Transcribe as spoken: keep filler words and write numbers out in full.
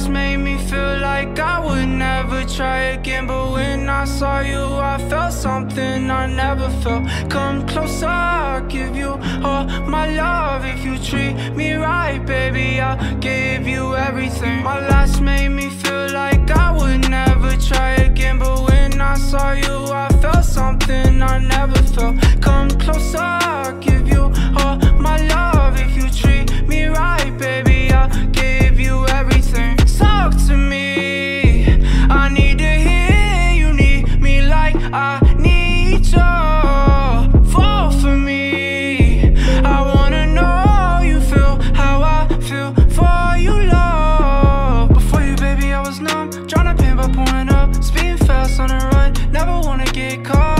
last made me feel like I would never try again. But when I saw you, I felt something I never felt. Come closer, I'll give you all my love. If you treat me right, baby, I'll give you everything. My last made me feel like I would never try again. But when I saw you, I felt something I never felt. Come closer, I'll give you all my love. If you treat me right, baby, I'll give you everything. Talk to me, I need to hear you need me like I need you. Fall for me, I wanna know you feel how I feel for you, love. Before you, baby, I was numb, tryna pin by pulling up, speeding fast on the run, never wanna get caught.